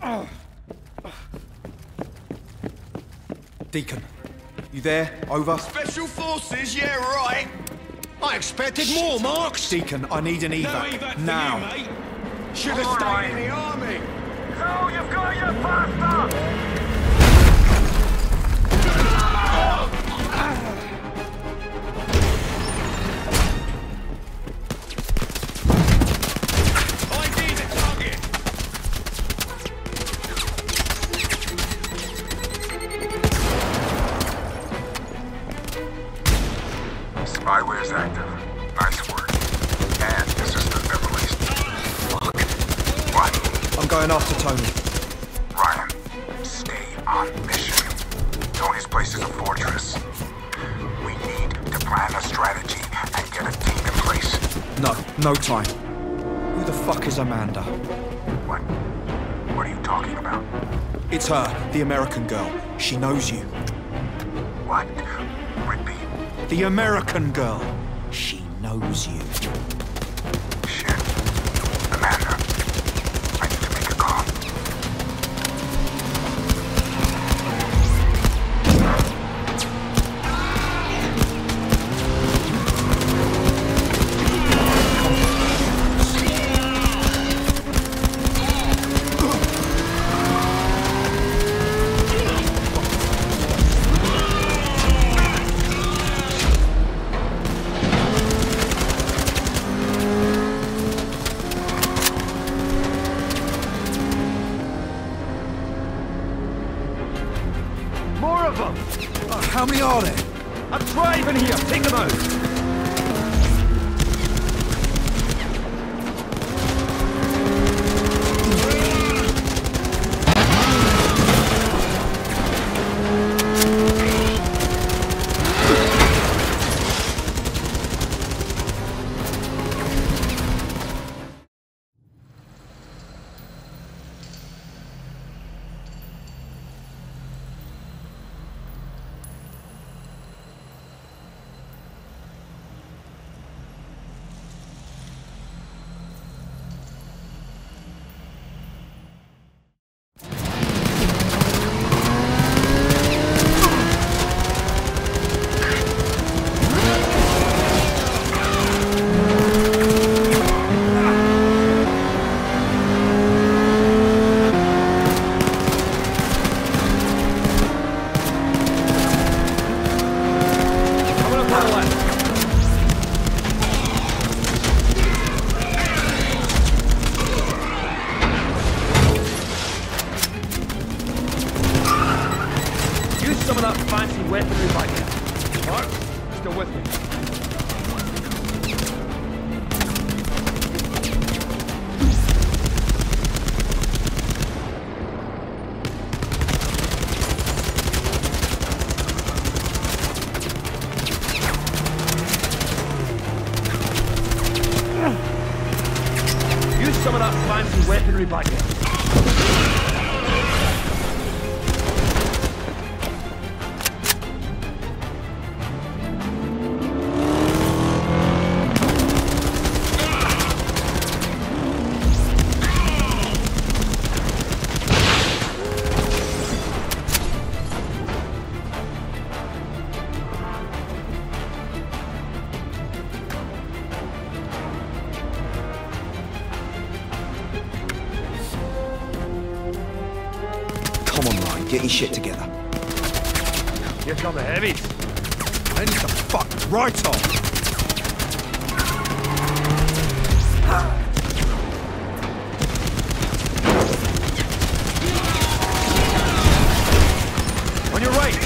Deacon, you there? Over? Special forces, yeah, right. I expected more, Marks. Deacon, I need an No evac. evac now. for you, mate. Should have stayed in the army. So you've got your pasta! ID the target. Spyware's active. Nice work. And this is the Beverly's. Fuck. What? I'm going after Tony. Ryan, stay on mission. Tony's place is a fortress. We need to plan a strategy and get a team in place. No time. Who the fuck is Amanda? What? What are you talking about? It's her, the American girl. She knows you. What? Repeat. The American girl. She knows you. Shit. Amanda. I need to make a call. More of them! How many are there? I'm driving here! Take them out! Some of that fancy weaponry back here. Mark, still with me. Use some of that fancy weaponry back here. Come on, Ryan, get your shit together. Here come the heavies. I need to fuck right on. On your right.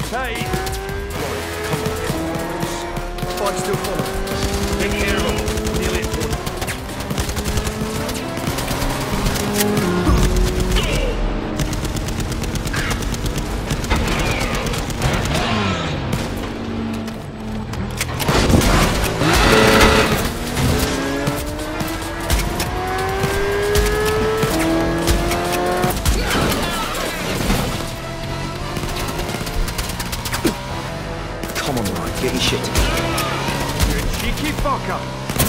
Hey! Fight still following. Take care of him. Nearly at border. Come on, Ryan, get your shit together. You cheeky fucker!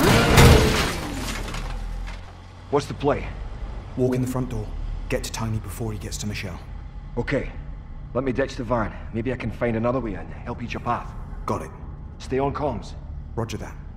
What's the play? Walk in the front door. Get to Tony before he gets to Michelle. Okay. Let me ditch the van. Maybe I can find another way in. Help each your path. Got it. Stay on comms. Roger that.